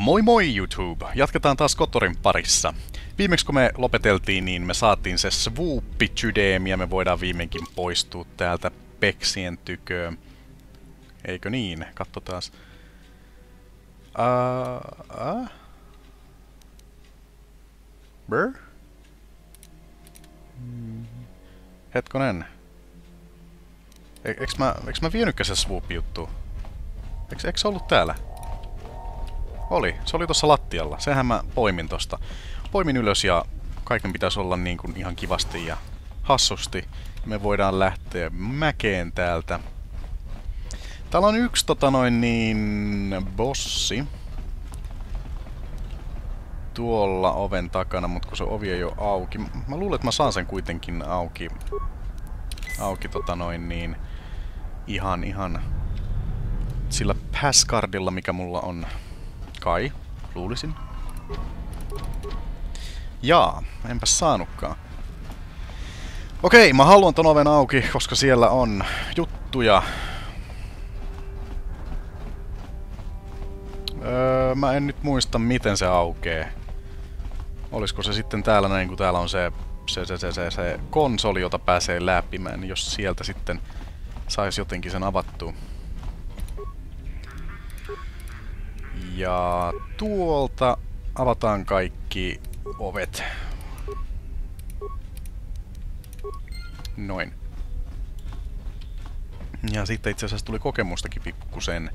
Moi moi YouTube! Jatketaan taas Kotorin parissa. Viimeksi kun me lopeteltiin, niin me saatiin se swoop-chydemi ja me voidaan viimeinkin poistua täältä peksien tyköön. Eikö niin? Katsotaas. Brr? Hetkonen. Eiks mä vienytkö se swoop-juttu? Eiks se ollut täällä? Oli. Se oli tossa lattialla. Sehän mä poimin tosta. Poimin ylös ja kaiken pitäisi olla niin kuin ihan kivasti ja hassusti. Me voidaan lähteä mäkeen täältä. Täällä on yksi bossi. Tuolla oven takana, mutta kun se ovi ei oo auki. Mä luulen, että mä saan sen kuitenkin auki. Ihan sillä passcardilla, mikä mulla on. Kai, luulisin. Jaa, enpä saanutkaan. Okei, mä haluan ton oven auki, koska siellä on juttuja. Mä en nyt muista, miten se aukee. Olisiko se sitten täällä näin, kun täällä on se konsoli, jota pääsee läpimään, jos sieltä sitten sais jotenkin sen avattua. Ja tuolta avataan kaikki ovet. Noin. Ja sitten itse asiassa tuli kokemustakin pikkusen.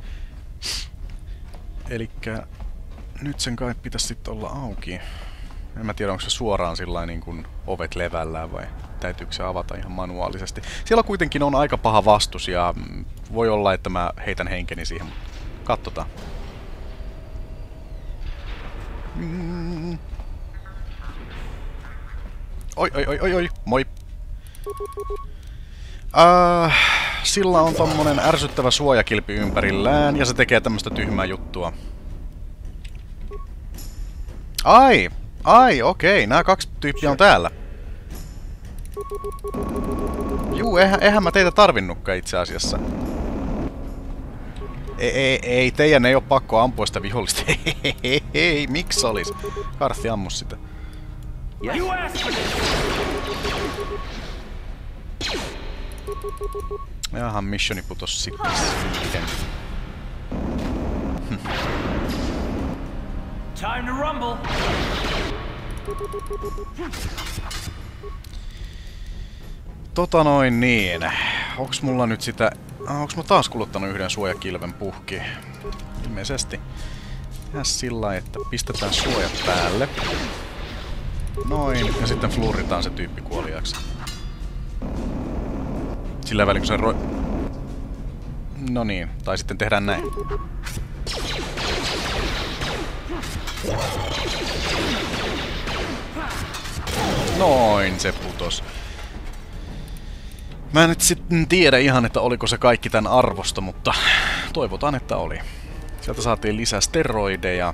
Elikkä nyt sen kai pitäisi sitten olla auki. En mä tiedä, onko se suoraan sillain niin kuin ovet levällään vai täytyykö se avata ihan manuaalisesti. Siellä kuitenkin on aika paha vastus ja voi olla, että mä heitän henkeni siihen, mutta katsotaan. Oi, moi. Sillä on tommonen ärsyttävä suojakilpi ympärillään ja se tekee tämmöstä tyhmää juttua. Ai, okei, nämä kaksi tyyppiä on täällä. Juu, eihän mä teitä tarvinnutkaan itse asiassa. Ei, teidän ei oo pakko ampua sitä vihollista. Hei, miksi olis? Karthi ammu sitä. Jahan, missioni putos sitten siihen. Time to rumble. Onks mulla nyt sitä... onks mä taas kuluttanut yhden suojakilven puhki? Ilmeisesti. Tehdään sillä, että pistetään suojat päälle. Noin, ja sitten flurritaan se tyyppi kuoliaksi. Sillä välin kun se no niin, tai sitten tehdään näin. Noin, se putos. Mä en nyt sitten tiedä ihan, että oliko se kaikki tän arvosta, mutta toivotaan, että oli. Sieltä saatiin lisää steroideja.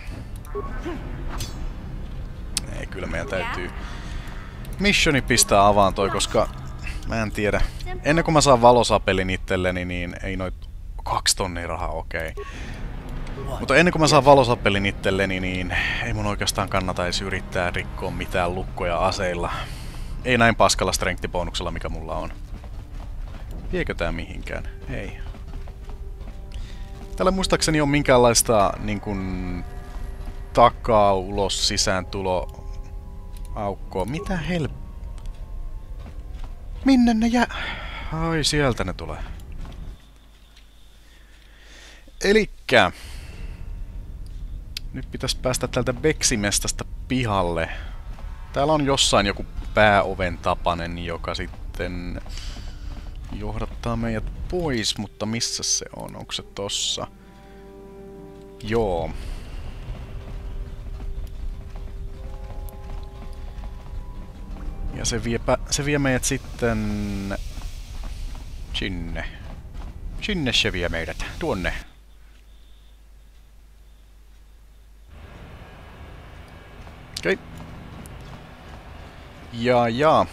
Ei, kyllä meidän täytyy missioni pistää avaantoi, koska mä en tiedä. Ennen kuin mä saan valosapelin itselleni, niin ei noit 2 tonnia rahaa, okei. Mutta ennen kuin mä saan valosapelin itselleni, niin ei mun oikeastaan kannata edes yrittää rikkoa mitään lukkoja aseilla. Ei näin paskalla strength-bonuksella, mikä mulla on. Viekö tää mihinkään? Ei. Täällä muistaakseni on minkäänlaista niin kuin takaa ulos sisääntulo aukkoa. Mitä Minne ne jää? Ai, sieltä ne tulee. Elikkä nyt pitäisi päästä täältä Beksimestasta pihalle. Täällä on jossain joku pääoven tapanen, joka sitten johdattaa meidät pois, mutta missä se on? Onko se tossa? Joo. Ja se vie meidät sitten sinne. Sinne se vie meidät. Tuonne. Okei. Ja.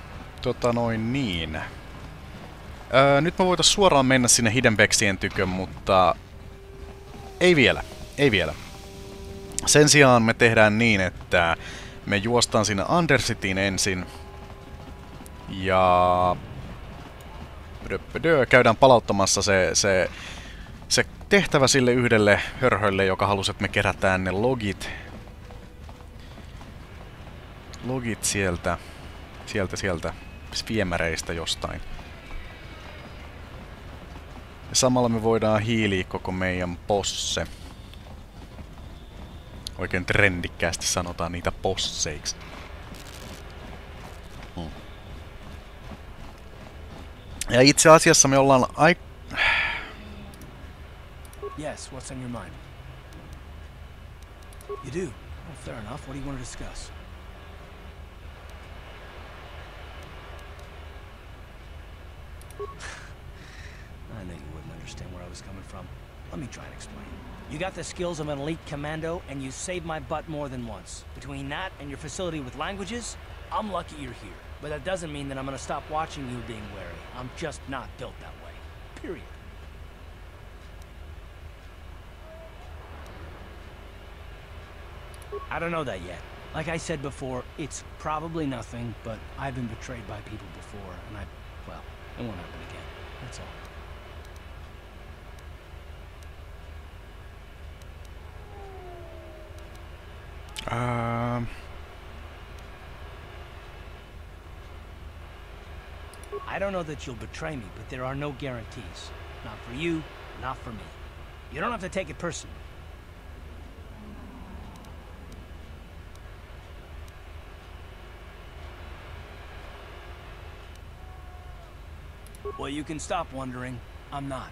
Nyt me voitais suoraan mennä sinne Hidden Beksien tykön, mutta ei vielä. Sen sijaan me tehdään niin, että me juostaan sinne Undercityin ensin. Ja käydään palauttamassa se tehtävä sille yhdelle hörhölle, joka halusi, että me kerätään ne logit. Logit sieltä viemäreistä jostain. Ja samalla me voidaan hiiliä koko meidän posse. Oikein trendikkäästi sanotaan niitä posseiksi. Ja itse asiassa me ollaan Yes, what's on your mind? You do? Well, fair enough. What do you want to discuss? I knew you wouldn't understand where I was coming from. Let me try and explain. You got the skills of an elite commando, and you saved my butt more than once. Between that and your facility with languages, I'm lucky you're here. But that doesn't mean that I'm gonna stop watching you being wary. I'm just not built that way. Period. I don't know that yet. Like I said before, it's probably nothing, but I've been betrayed by people before, and well, it won't happen again. That's all. I don't know that you'll betray me, but there are no guarantees. Not for you, not for me. You don't have to take it personally. Well, you can stop wondering. I'm not.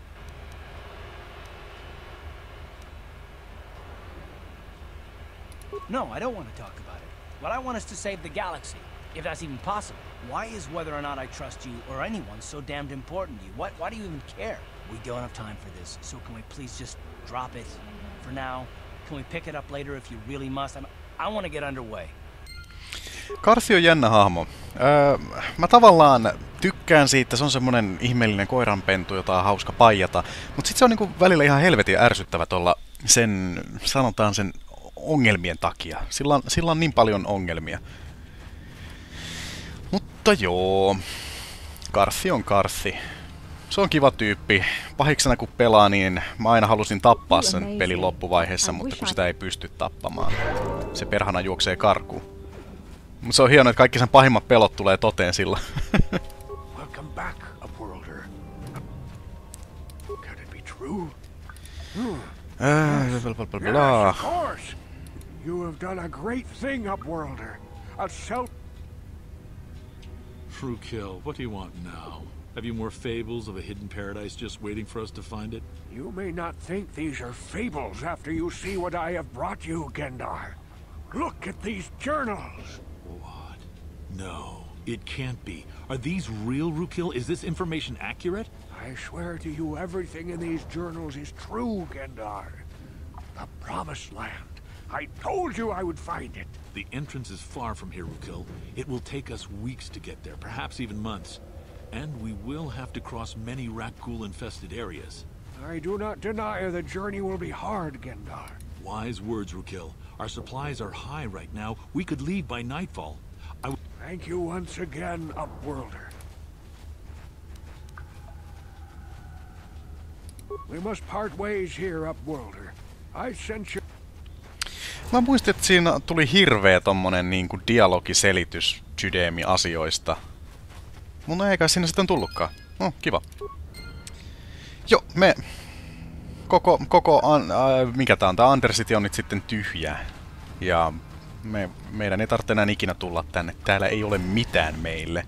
No, I don't want to talk about it. What I want is to save the galaxy, if that's even possible. Why is whether or not I trust you or anyone so damned important to you? Why do you even care? We don't have time for this, so can we please just drop it for now? Can we pick it up later if you really must? I want to get underway. Karthi on jännä hahmo. Mä tavallaan tykkään siitä, se on semmonen ihmeellinen koiranpentu, jota on hauska paijata. Mut sit se on niinku välillä ihan helvetin ärsyttävä tuolla sen, sanotaan sen ongelmien takia. Sillä on niin paljon ongelmia. Mutta joo, Karthi on Karthi. Se on kiva tyyppi. Pahiksena kun pelaa, niin mä aina halusin tappaa sen pelin loppuvaiheessa, mutta kun sitä ei pysty tappamaan. Se perhana juoksee karkuun. Mutta se on hienoa, että kaikki sen pahimmat pelot tulee toteen sillä. Welcome back, Upworlder. Could it be true? Yes, of course. You have done a great thing, Upworlder. A True kill. What do you want now? Have you more fables of a hidden paradise just waiting for us to find it? You may not think these are fables after you see what I have brought you, Gendar. Look at these journals. What? No, it can't be. Are these real, Rukil? Is this information accurate? I swear to you, everything in these journals is true, Gendar. The Promised Land. I told you I would find it. The entrance is far from here, Rukil. It will take us weeks to get there, perhaps even months. And we will have to cross many Rakghoul-infested areas. I do not deny the journey will be hard, Gendar. Wise words, Rukil. Our supplies are high right now. We could leave by nightfall. Thank you once again, Upworlder. We must part ways here, Upworlder. I sent you... Mä muistin, että siinä tuli hirveä tommonen niinku dialogiselitys Judemi-asioista. Mun ei kai siinä sitten tullutkaan. No, kiva. Joo, me... mikä tää on? Tää Undercity on nyt sitten tyhjä. Ja meidän ei tarvitse enää ikinä tulla tänne. Täällä ei ole mitään meille.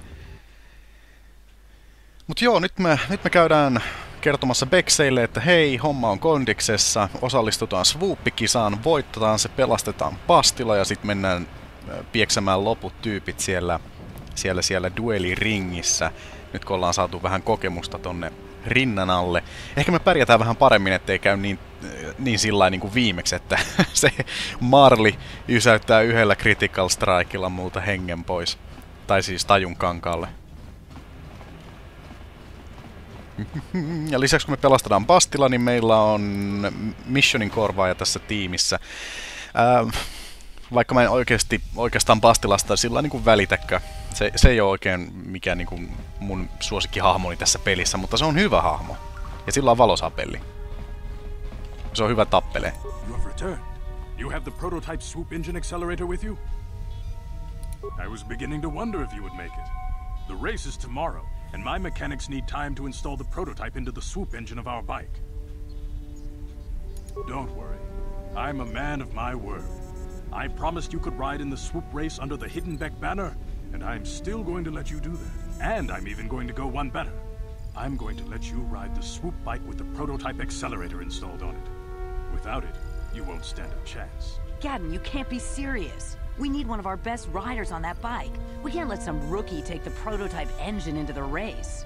Mut joo, nyt me käydään kertomassa Bekseille, että hei, homma on kondiksessa, osallistutaan swoop-kisaan, voitetaan se, pelastetaan Bastila ja sitten mennään pieksämään loput tyypit siellä dueliringissä. Nyt kun ollaan saatu vähän kokemusta tonne rinnan alle. Ehkä me pärjätään vähän paremmin, ettei käy niin sillain niin kuin viimeksi, että se Marli ysäyttää yhdellä critical strikeilla multa hengen pois. Tai siis tajun kankaalle. Ja lisäksi kun me pelastetaan Bastila, niin meillä on missionin korvaaja tässä tiimissä. Vaikka mä en oikeastaan Bastilasta sillä niin kuin välitäkään. Se ei ole oikein mikään niin kuin mun suosikkihahmoni tässä pelissä, mutta se on hyvä hahmo. Ja sillä on valosapelli. Se on hyvä tappelee. You have returned. You have the prototype swoop engine accelerator with you? I was beginning to wonder if you would make it. The race is tomorrow, and my mechanics need time to install the prototype into the swoop engine of our bike. Don't worry. I'm a man of my word. I promised you could ride in the swoop race under the Hiddenbeck banner, and I'm still going to let you do that. And I'm even going to go one better. I'm going to let you ride the swoop bike with the prototype accelerator installed on it. Without it, you won't stand a chance. Gadden, you can't be serious. We need one of our best riders on that bike. We can't let some rookie take the prototype engine into the race.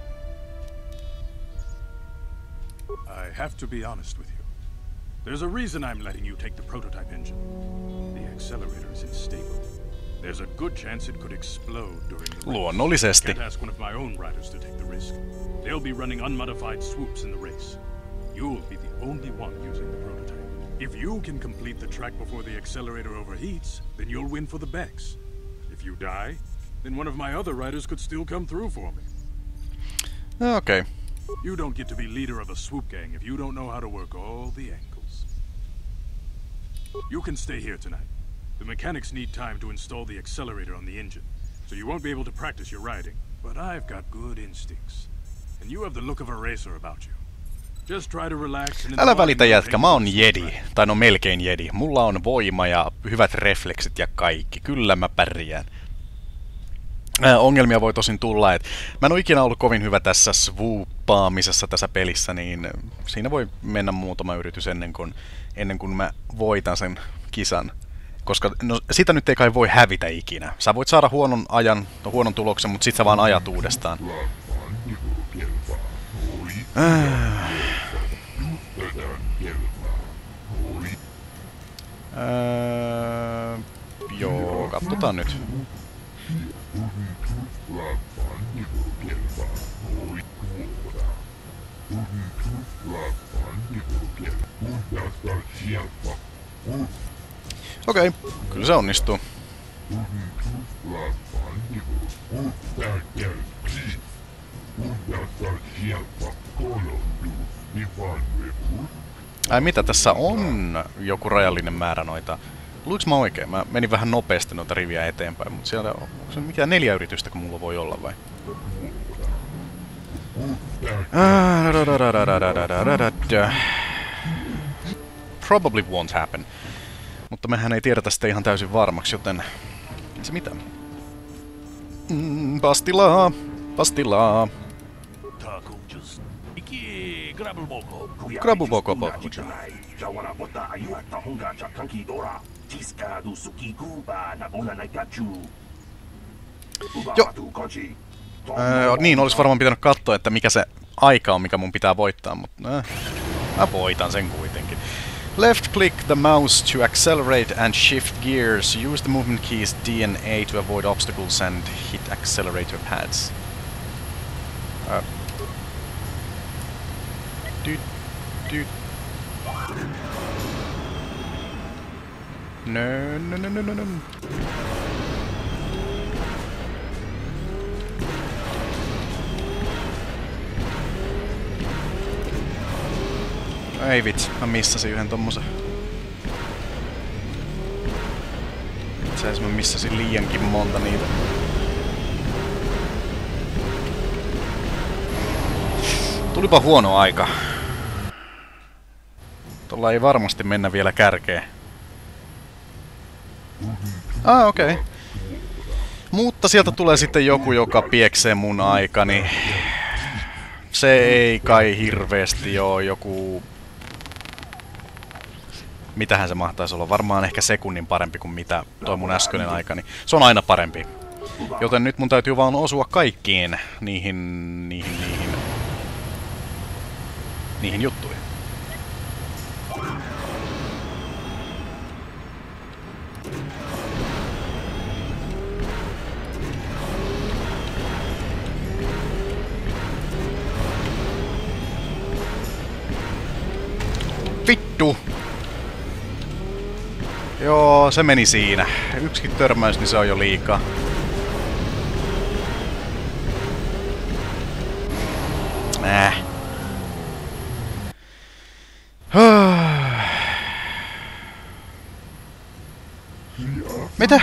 I have to be honest with you. There's a reason I'm letting you take the prototype engine. The accelerator is unstable. There's a good chance it could explode during the race. Luonnollisesti. Can't ask one of my own riders to take the risk. They'll be running unmodified swoops in the race. You'll be the only one using the prototype. If you can complete the track before the accelerator overheats, then you'll win for the Becks. If you die, then one of my other riders could still come through for me. Okay. You don't get to be leader of a swoop gang if you don't know how to work all the angles. You can stay here tonight. The mechanics need time to install the accelerator on the engine, so you won't be able to practice your riding. But I've got good instincts, and you have the look of a racer about you. Just try to relax and Älä välitä jätkä, mä oon jedi. Tai no melkein jedi. Mulla on voima ja hyvät refleksit ja kaikki. Kyllä mä pärjään. Ongelmia voi tosin tulla, että mä en ole ikinä ollut kovin hyvä tässä swooppaamisessa tässä pelissä, niin siinä voi mennä muutama yritys ennen kuin mä voitan sen kisan. Koska no, sitä nyt ei kai voi hävitä ikinä. Sä voit saada huonon ajan, huonon tuloksen, mutta sit sä vaan ajat uudestaan. Joo, katsotaan nyt. Okei, kyllä se onnistuu. Ai mitä, tässä on joku rajallinen määrä noita. Luiks mä oikein? Mä menin vähän nopeasti noita riviä eteenpäin, mutta siellä on se mikään 4 yritystä, kun mulla voi olla vai? Probably won't happen. Mutta mehän ei tiedetä sitä ihan täysin varmaksi, joten se mitä? Bastilaa! Bastilaa! Grabubokobo. Joo. Niin, olisi varmaan pitänyt katsoa, että mikä se aika on, mikä mun pitää voittaa, mutta mä voitan sen kuitenkin. Left click the mouse to accelerate and shift gears. Use the movement keys D and A to avoid obstacles and hit accelerator pads. No. Ei vitsi, mä missasin yhden tommosen. Itse asiassa mä missasin liiankin monta niitä. Tulipa huono aika. Tuolla ei varmasti mennä vielä kärkeen. Okei. Mutta sieltä tulee sitten joku, joka pieksee mun aikani. Se ei kai hirveesti oo joku... Mitähän se mahtaisi olla? Varmaan ehkä sekunnin parempi kuin mitä toi mun äskeinen aikani. Se on aina parempi. Joten nyt mun täytyy vaan osua kaikkiin niihin juttuihin. Vittu! Joo, se meni siinä. Yksikin törmäys, niin se on jo liikaa. Mitä?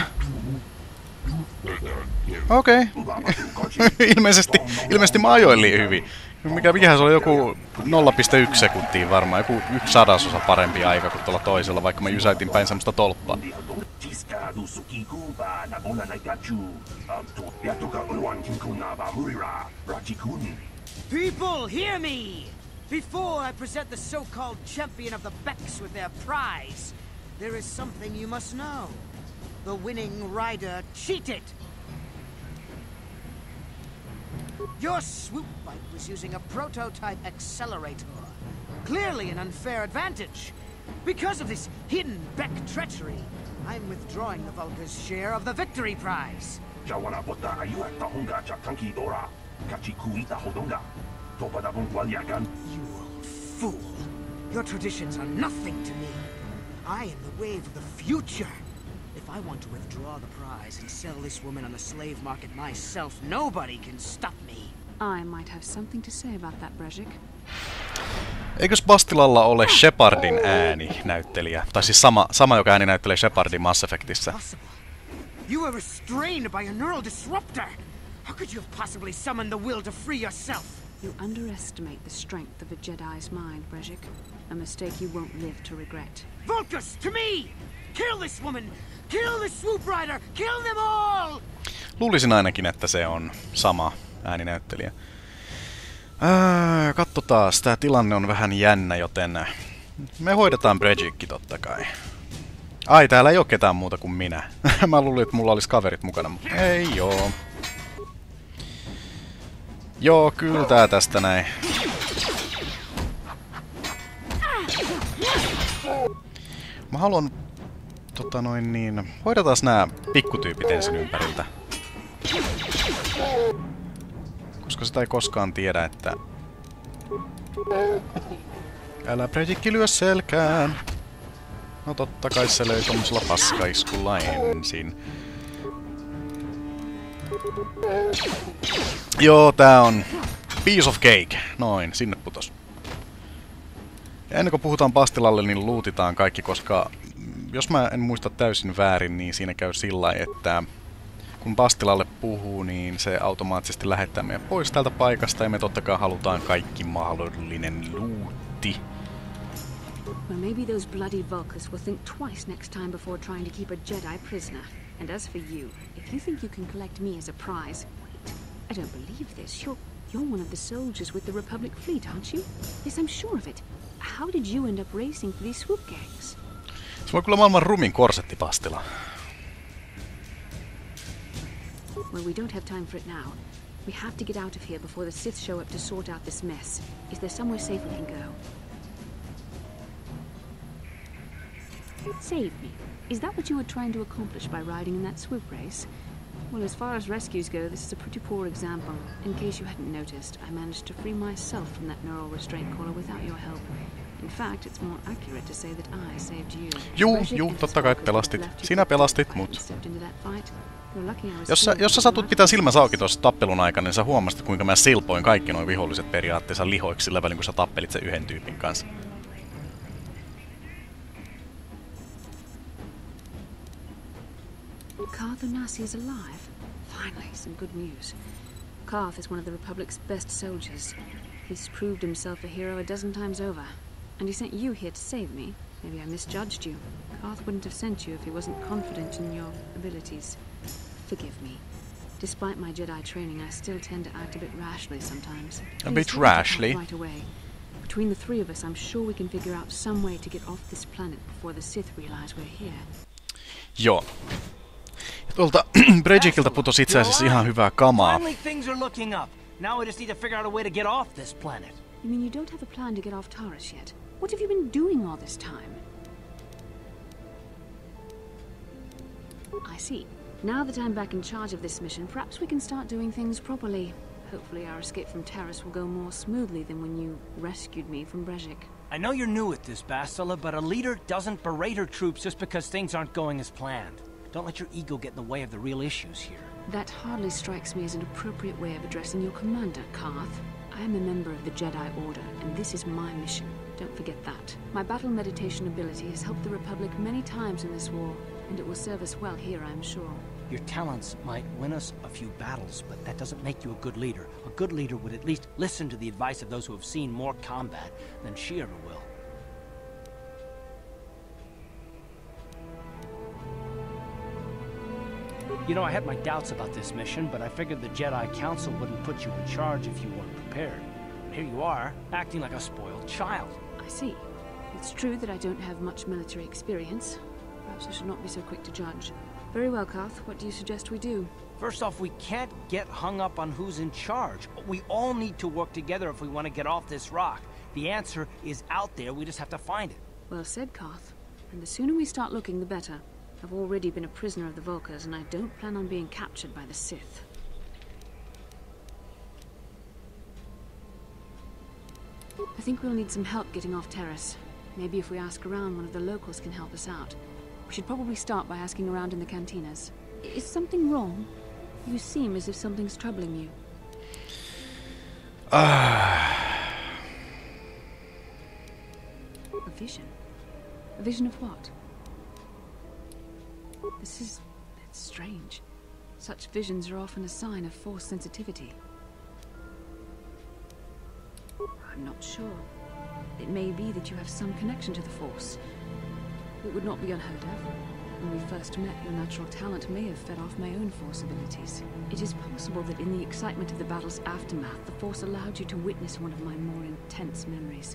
Okei. Ilmeisesti mä ajoin liian hyvin. Mikähän se oli joku 0,1 sekuntia varmaan. Joku 1/100 parempi aika kuin tuolla toisella, vaikka mä jysäytin päin semmoista tolppaa. People, hear me! Before I present the so-called champion of the Becks with their prize, there is something you must know. The winning rider cheated! Your swoop bike was using a prototype accelerator. Clearly an unfair advantage. Because of this hidden Beck treachery, I'm withdrawing the Vulca's share of the victory prize. You old fool. Your traditions are nothing to me. I am the wave of the future. If I want to withdraw the prize and sell this woman on the slave market myself, nobody can stop me. I might have something to say about that, Brejik. Eikös Bastilalla ole Shepardin ääninäyttelijä? Tai siis sama joka ääni näyttelee Shepardin Mass Effectissä. You were restrained by a neural disruptor. How could you have possibly summoned the will to free yourself? You underestimate the strength of a Jedi's mind, Brejik. A mistake you won't live to regret. Vulcus, to me! Kill this woman! Kill the swoop rider! Kill them all! Luulisin ainakin, että se on sama ääninäyttelijä. Katsotaan, tää tilanne on vähän jännä, joten me hoidetaan Brejikki totta kai. Ai, täällä ei oo ketään muuta kuin minä. Mä luulin, että mulla olisi kaverit mukana, mutta ei joo. Joo, kyllä tää tästä näin. Mä haluan hoidetaan nää pikkutyypit ensin ympäriltä. Koska sitä ei koskaan tiedä, että... Älä Brejikki lyö selkään! No totta kai se löi tommosella paskaiskulla ensin. Joo, tää on... Piece of cake. Noin, sinne putos. Ja ennen kuin puhutaan Bastilalle, niin luutitaan kaikki, koska... Jos mä en muista täysin väärin, niin siinä käy sillä, että kun Bastilalle puhuu, niin se automaattisesti lähettää meidät pois tältä paikasta, ja me totta kai halutaan kaikki mahdollinen luutti. Well, maybe those bloody Vulcans will think twice next time before trying to keep a Jedi prisoner. And as for you, if you think you can collect me as a prize, wait, I don't believe this. You're one of the soldiers with the Republic fleet, aren't you? Yes, I'm sure of it. How did you end up racing for these swoop gangs? Se on kyllä maailman rumin korsetti, Bastila. Well, we don't have time for it now. We have to get out of here before the Sith show up to sort out this mess. Is there somewhere safe we can go? Save me. Is that what you were trying to accomplish by riding in that swoop race? Well, as far as rescues go, this is a pretty poor example. In case you hadn't noticed, I managed to free myself from that neural restraint collar without your help. In fact, it's more accurate to say that I saved you. Juu, totta kai pelastit. Sinä pelastit mut. Jos sä satut pitää silmänsä auki tuossa tappelun aikana, niin sä huomasit, kuinka mä silpoin kaikki nuo viholliset periaatteessa lihoiksi sillä välin, kun sä tappelit sen yhden tyypin kanssa. Carth Onasi is alive. Finally, some good news. Carth is one of the Republic's best soldiers. He's proved himself a hero a dozen times over. And he sent you here to save me. Maybe I misjudged you. Carth wouldn't have sent you if he wasn't confident in your abilities. Forgive me. Despite my Jedi training, I still tend to act a bit rashly sometimes. A bit rashly? Right away. Between the three of us, I'm sure we can figure out some way to get off this planet before the Sith realize we're here. Joo. Tuolta Brejikiltä putosi itse asiassa ihan hyvää kamaa. Now we just need to figure out a way to get off this planet. You mean you don't have a plan to get off Taurus yet? What have you been doing all this time? I see. Now that I'm back in charge of this mission, perhaps we can start doing things properly. Hopefully our escape from Taurus will go more smoothly than when you rescued me from Brejik. I know you're new at this, Bastila, but a leader doesn't berate her troops just because things aren't going as planned. Don't let your ego get in the way of the real issues here. That hardly strikes me as an appropriate way of addressing your commander, Karth. I am a member of the Jedi Order, and this is my mission. Don't forget that. My battle meditation ability has helped the Republic many times in this war, and it will serve us well here, I'm sure. Your talents might win us a few battles, but that doesn't make you a good leader. A good leader would at least listen to the advice of those who have seen more combat than she ever will. You know, I had my doubts about this mission, but I figured the Jedi Council wouldn't put you in charge if you weren't prepared. And here you are, acting like a spoiled child. I see. It's true that I don't have much military experience. Perhaps I should not be so quick to judge. Very well, Karth. What do you suggest we do? First off, we can't get hung up on who's in charge. We all need to work together if we want to get off this rock. The answer is out there, we just have to find it. Well said, Karth. And the sooner we start looking, the better. I've already been a prisoner of the Volkers, and I don't plan on being captured by the Sith. I think we'll need some help getting off Terrace. Maybe if we ask around, one of the locals can help us out. We should probably start by asking around in the cantinas. Is something wrong? You seem as if something's troubling you. A vision? A vision of what? That's strange. Such visions are often a sign of Force sensitivity. I'm not sure. It may be that you have some connection to the Force. It would not be unheard of. When we first met, your natural talent may have fed off my own Force abilities. It is possible that in the excitement of the battle's aftermath, the Force allowed you to witness one of my more intense memories.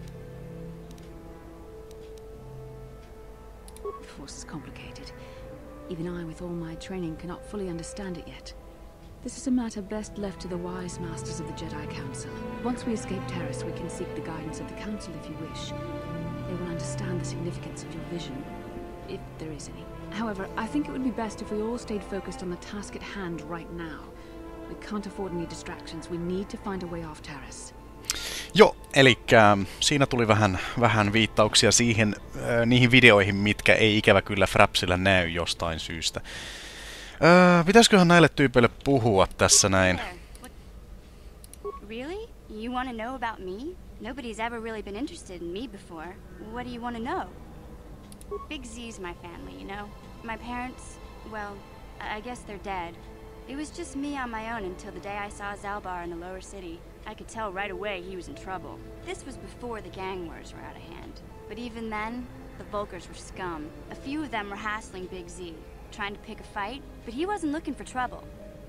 The Force is complicated. Even I, with all my training, cannot fully understand it yet. This is a matter best left to the wise masters of the Jedi Council. Once we escape Terrace, we can seek the guidance of the Council if you wish. They will understand the significance of your vision, if there is any. However, I think it would be best if we all stayed focused on the task at hand right now. We can't afford any distractions. We need to find a way off Terrace. Joo, elikkä siinä tuli vähän viittauksia siihen, niihin videoihin, mitkä ei ikävä kyllä Frapsilla näy jostain syystä. Pitäisiköhän näille tyypeille puhua tässä näin? Really? You want to know about me? Nobody's ever really been interested in me before. What do you want to know? Big Z's my family, you know? My parents, well, I guess they're dead. It was just me on my own until the day I saw Zalbar in the lower city. I could tell right away he was in trouble. This was before the gang wars were out of hand. But even then, the Volkers were scum. A few of them were hassling Big Z, trying to pick a fight, but he wasn't looking for trouble.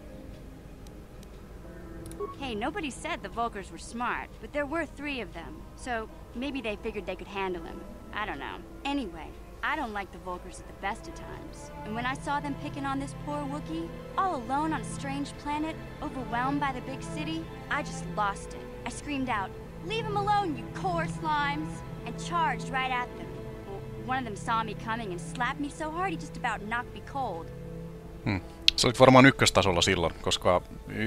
Hey, nobody said the Volkers were smart, but there were 3 of them, so maybe they figured they could handle him. I don't know. Anyway, I don't like the Volkers at the best of times. And when I saw them picking on this poor Wookiee, all alone on a strange planet, overwhelmed by the big city, I just lost it. I screamed out, "Leave him alone, you core slimes!" and charged right at them. Well, one of them saw me coming and slapped me so hard he just about knocked me cold. Se oli varmaan ykköstasolla silloin, koska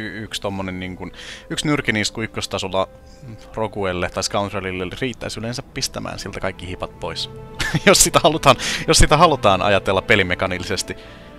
yksi nyrkinisku ykköstasolla Roguelle tai Scoundrelille riittäisi yleensä pistämään siltä kaikki hipat pois. jos sitä halutaan ajatella pelimekanillisesti.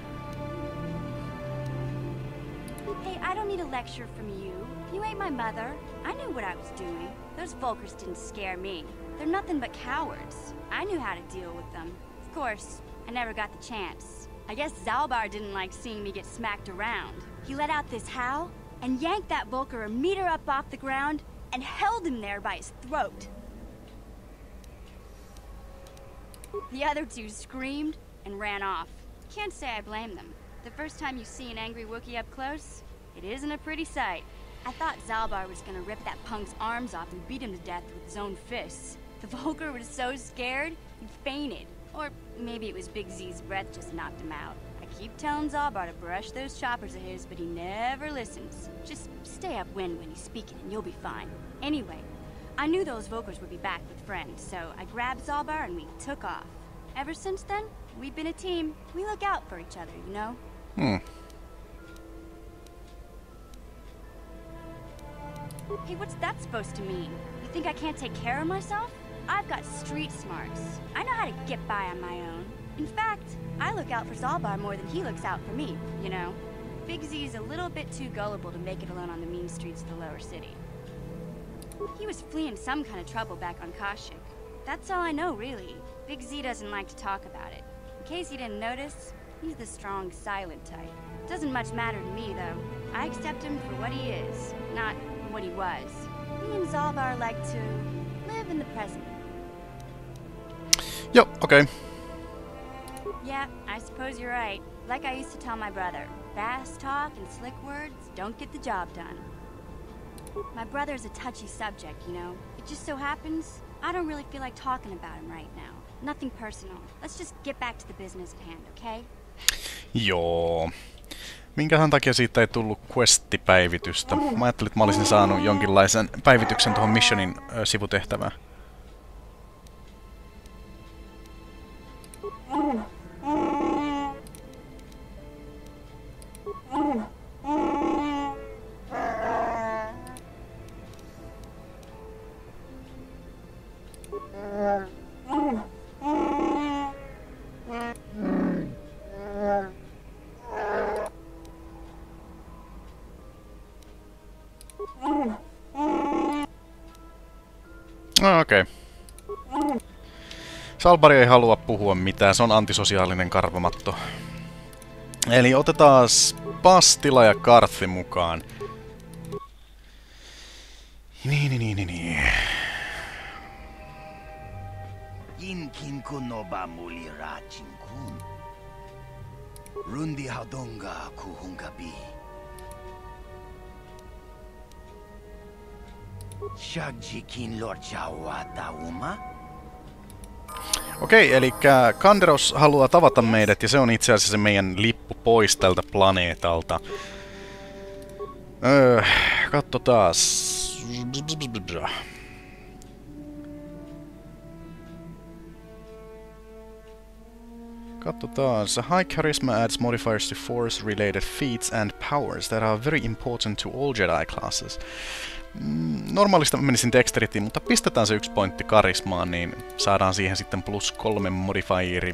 Hey, I don't need a lecture from you. You ain't my mother. I knew what I was doing. Those Volkers didn't scare me. They're nothing but cowards. I knew how to deal with them. Of course, I never got the chance. I guess Zalbar didn't like seeing me get smacked around. He let out this howl and yanked that Volker a meter up off the ground and held him there by his throat. The other 2 screamed and ran off. Can't say I blame them. The first time you see an angry Wookiee up close, it isn't a pretty sight. I thought Zalbar was gonna rip that punk's arms off and beat him to death with his own fists. The Volker was so scared, he fainted. Or maybe it was Big Z's breath just knocked him out. I keep telling Zalbar to brush those choppers of his, but he never listens. Just stay upwind when he's speaking and you'll be fine. Anyway, I knew those Volkers would be back with friends, so I grabbed Zalbar and we took off. Ever since then, we've been a team. We look out for each other, you know? Hey, what's that supposed to mean? You think I can't take care of myself? I've got street smarts. I know how to get by on my own. In fact, I look out for Zalbar more than he looks out for me, you know? Big Z's a little bit too gullible to make it alone on the mean streets of the lower city. He was fleeing some kind of trouble back on Kashyyyk. That's all I know, really. Big Z doesn't like to talk about it. In case you didn't notice, he's the strong, silent type. Doesn't much matter to me, though. I accept him for what he is, not what he was. Me and Zalbar like to live in the present. Joo, okei. Yeah, I suppose you're right. Like I used to tell my brother, fast talk and slick words don't get the job done. My brother's a touchy subject, you know. It just so happens, I don't really feel like talking about him right now. Nothing personal. Let's just get back to the business at hand, okay? Joo. Minkähän takia siitä ei tullut quest-päivitystä? Mä ajattelin, että mä olisin saanut jonkinlaisen päivityksen tuohon missionin sivutehtävään. No, okei. Zalbar ei halua puhua mitään, se on antisosiaalinen karvamatto. Eli otetaan Bastila ja Karthi mukaan. Niin. Inkin kunoba muli rachin kun. Rundi hadonga kuhungabi. Shagjikin lorjawa tauma. Okei, eli Kanderos haluaa tavata meidät, ja se on itse asiassa meidän lippu pois tältä planeetalta. Katso taas. High charisma adds modifiers to force-related feats and powers that are very important to all Jedi classes. Normaalista menisin dexteritiin, mutta pistetään se 1 pointti karismaan, niin saadaan siihen sitten +3 modifieri.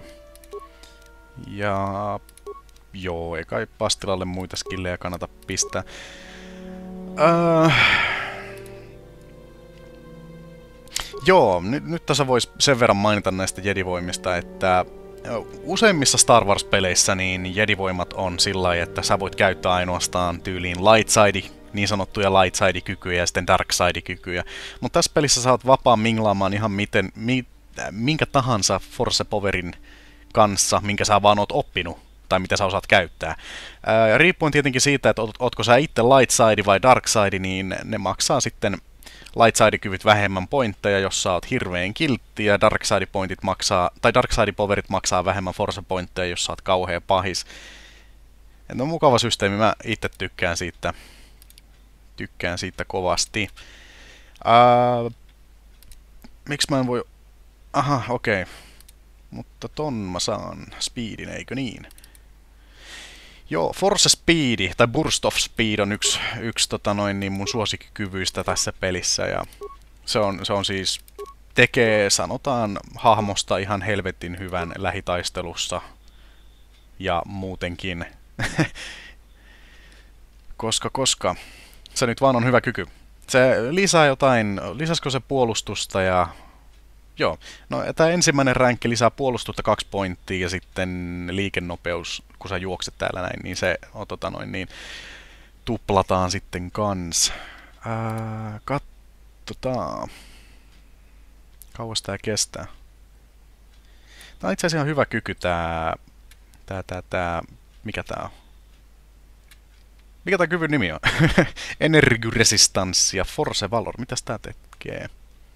Ja joo, ei kai Bastilalle muita skillejä kannata pistää. Joo, nyt tässä voisi sen verran mainita näistä jedivoimista, että useimmissa Star Wars-peleissä niin jedivoimat on sillä lailla, että sä voit käyttää ainoastaan tyyliin light side, niin sanottuja light side-kykyjä ja sitten dark side-kykyjä. Mutta tässä pelissä sä oot vapaa minglaamaan ihan minkä tahansa Force Powerin kanssa, minkä sä vaan oot oppinut, tai mitä sä osaat käyttää. Riippuen tietenkin siitä, että ootko sä itse light side vai dark side, niin ne maksaa sitten light side-kyvyt vähemmän pointteja, jos sä oot hirveän kiltti, ja dark side-pointit maksaa, tai dark side-powerit maksaa vähemmän force pointteja, jos sä oot kauhea pahis. Et on mukava systeemi, mä itse tykkään siitä kovasti. Miksi mä en voi... Aha, okei. Mutta ton mä saan speedin, eikö niin? Joo, Force Speed, tai Burst of Speed on yksi niin mun suosikkikyvyistä tässä pelissä, ja se on siis, tekee, sanotaan, hahmosta ihan helvetin hyvän lähitaistelussa, ja muutenkin, koska se nyt vaan on hyvä kyky. Se lisää jotain, lisäskö se puolustusta, ja joo, no tämä ensimmäinen ränkki lisää puolustusta 2 pointtia ja sitten liikennopeus, kun sä juokset täällä näin, niin se tuplataan sitten kans. Katsotaan. Kauas tää kestää. Tää on itse asiassa ihan hyvä kyky mikä tää on? Mikä tää kyvyn nimi on? Energy-resistanssi ja Force Valor. Mitäs tää tekee?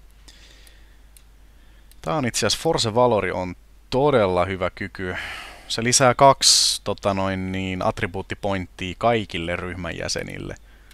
Tää on itse asiassa Force Valori on todella hyvä kyky. Se lisää 2 attribuuttipointtia kaikille ryhmän jäsenille.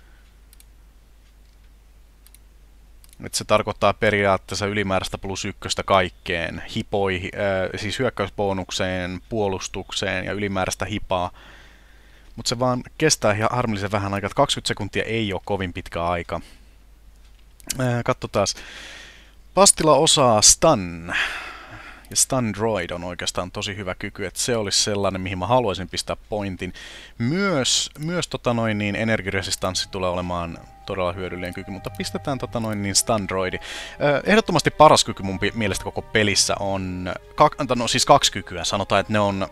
Nyt se tarkoittaa periaatteessa ylimääräistä +1 kaikkeen. Hipoihin, siis hyökkäysbonukseen, puolustukseen ja ylimääräistä hipaa. Mutta se vaan kestää ihan harmillisen vähän aikaa. 20 sekuntia ei ole kovin pitkä aika. Katso taas. Bastila osaa stun. Ja Stun Droid on oikeastaan tosi hyvä kyky, että se olisi sellainen, mihin mä haluaisin pistää pointin. Myös energiresistanssi tulee olemaan todella hyödyllinen kyky, mutta pistetään Stun Droidi. Ehdottomasti paras kyky mun mielestä koko pelissä on, siis kaksi kykyä, sanotaan, että ne on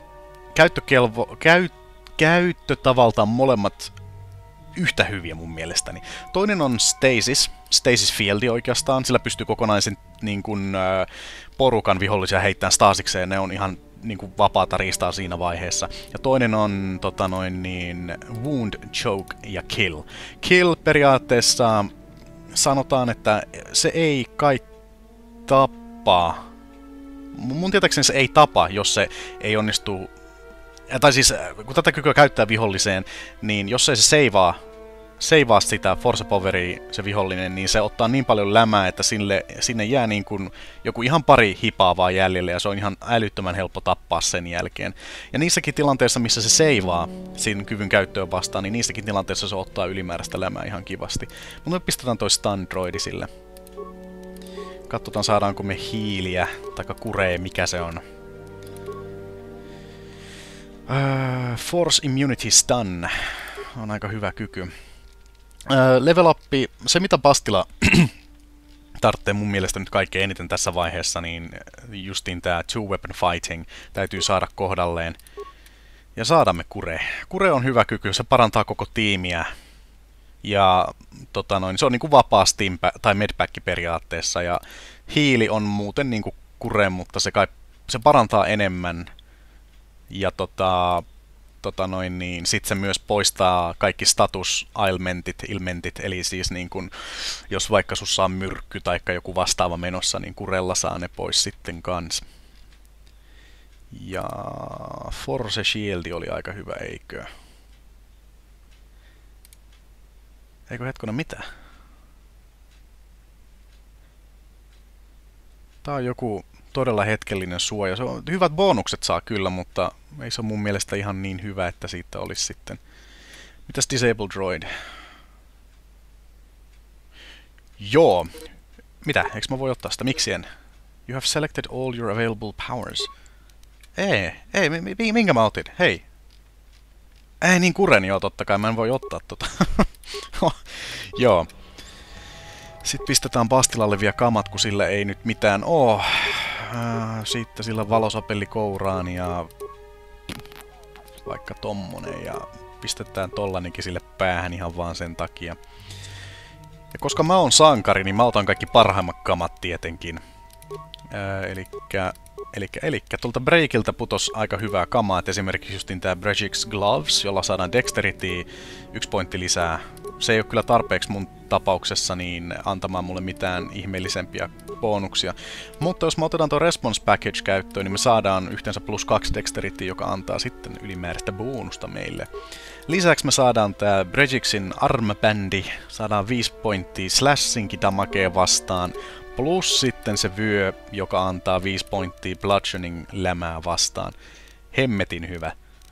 käyttötavaltaan molemmat yhtä hyviä mun mielestäni. Toinen on Stasis Fieldi oikeastaan, sillä pystyy kokonaisen niin kuin, porukan vihollisia heittämään stasikseen, ne on ihan niin kuin, vapaata riistaa siinä vaiheessa. Ja toinen on Wound, Choke ja Kill. Kill periaatteessa sanotaan, että se ei kai tapa. Mun tietääkseni se ei tapa, jos se ei onnistu. Tai siis, kun tätä kykyä käyttää viholliseen, niin jos ei se seivaa sitä Force Poweria, se vihollinen, niin se ottaa niin paljon lämää, että sinne jää niin kuin joku ihan pari hipaa vaan jäljelle, ja se on ihan älyttömän helppo tappaa sen jälkeen. Ja niissäkin tilanteissa, missä se seivaa siinä kyvyn käyttöön vastaan, niin niissäkin tilanteissa se ottaa ylimääräistä lämää ihan kivasti. Mutta me pistetään toi Stun Droidi sille. Katsotaan, saadaanko me hiiliä, tai kuree, mikä se on. Force Immunity Stun on aika hyvä kyky. Level up, se mitä Bastila tarvitsee mun mielestä nyt kaikkein eniten tässä vaiheessa, niin justiin tää two weapon fighting täytyy saada kohdalleen. Ja saadamme Kure. Kure on hyvä kyky, se parantaa koko tiimiä. Ja se on niinku vapaa tai medpack periaatteessa. Ja hiili on muuten niinku Kure, mutta se parantaa enemmän. Ja sit se myös poistaa kaikki ilmentit, eli siis niin kun, jos vaikka sussa on myrkky tai joku vastaava menossa, niin Kurella saa ne pois sitten kans. Ja Force Shield oli aika hyvä, eikö? Eikö hetkona mitä? Tää on joku todella hetkellinen suoja. Hyvät bonukset saa kyllä, mutta ei se ole mun mielestä ihan niin hyvä, että siitä olisi sitten. Mitäs Disable Droid? Joo. Mitä? Eikö mä voi ottaa sitä? Miksi en? You have selected all your available powers. Minkä mä otin? Hei. Ei niin Kuren, joo totta kai. Mä en voi ottaa tota. Joo. Sitten pistetään Bastilalle vielä kamat, kun sillä ei nyt mitään oo. Sitten sillä valosapelli kouraan ja vaikka tommonen ja pistetään tollanenkin sille päähän ihan vaan sen takia. Ja koska mä oon sankari, niin mä otan kaikki parhaimmat kamat tietenkin. Elikkä tuolta Breakiltä putos aika hyvää kamaa, et esimerkiksi justin tää Brejik's Gloves, jolla saadaan Dexterity 1 pointti lisää. Se ei ole kyllä tarpeeksi mun tapauksessa niin antamaan mulle mitään ihmeellisempiä bonuksia. Mutta jos me otetaan tuo Response Package käyttöön, niin me saadaan yhteensä +2 Dexterity, joka antaa sitten ylimääräistä bonusta meille. Lisäksi me saadaan tää Brejiksin Armbandi, saadaan 5 pointtia Slashinkin damagea vastaan. Plus sitten se vyö, joka antaa 5 pointtia bludgeoning lämää vastaan. Hemmetin hyvä.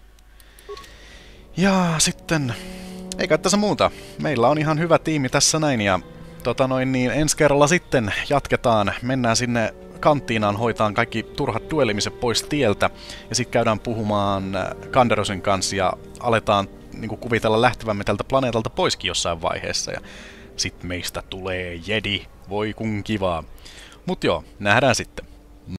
Ja sitten, eikä tässä muuta. Meillä on ihan hyvä tiimi tässä näin ja ensi kerralla sitten jatketaan. Mennään sinne kanttiinaan, hoitaan kaikki turhat duelimiset pois tieltä. Ja sitten käydään puhumaan Kanderosin kanssa ja aletaan niinku kuvitella lähtevämme tältä planeetalta poiskin jossain vaiheessa. Ja sit meistä tulee Jedi. Voi kun kivaa. Mut joo, nähdään sitten.